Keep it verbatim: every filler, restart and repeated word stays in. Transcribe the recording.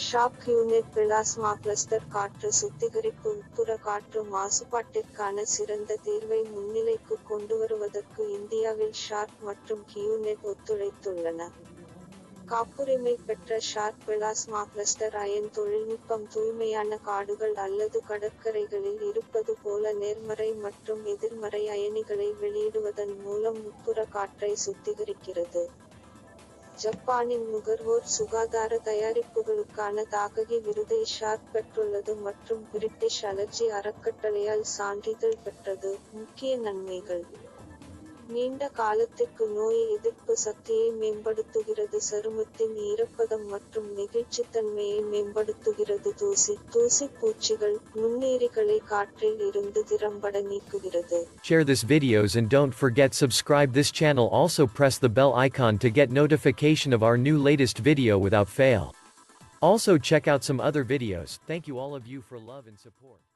Sharp Qnet Plasmacluster காற்று சுத்திகரிப்பு உட்புற காற்று மாசுபாட்டிற்கான சிறந்த தீர்வை முன்னிலைக்கு கொண்டுவருவதற்கு இந்தியாவில் ஷார்ப் மற்றும் Qnet ஒத்துழைத்துள்ளன. காப்புரிமை பெற்ற ஷார்ப் Plasmacluster அயன் தொழில்நுட்பம் தூய்மையான காடுகள் அல்லது கடற்கரைகளில் இருப்பது போல நேர்மறை மற்றும் எதிர்மறை அயனிகளை வெளியிடுவதன் மூலம் உட்புற காற்றை சுத்திகரிக்கிறது. ஜப்பானின் நுகர்வோர் சுகாதார தயாரிப்புகளுக்கான தாககி விருதை ஷார்ப் பெற்றுள்ளது மற்றும் பிரிட்டிஷ் அலர்ஜி அறக்கட்டளையால் சான்றிதழ் பெற்றது. முக்கிய நன்மைகள்: நீண்ட காலத்திற்கு நோய் எதிர்ப்பு சக்தியை மேம்படுத்துகிறது, சருமத்தின் ஈரப்பதம் மற்றும் நெகிழ்ச்சித்தன்மையை மேம்படுத்துகிறது, தூசி தூசி பூச்சிகள் நுண்ணுயிரிகளை காற்றில் இருந்து திறம்பட நீக்குகிறது. Share this videos and don't forget subscribe this channel. Also press the bell icon to get notification of our new latest video without fail. Also check out some other videos. Thank you all of you for love and support.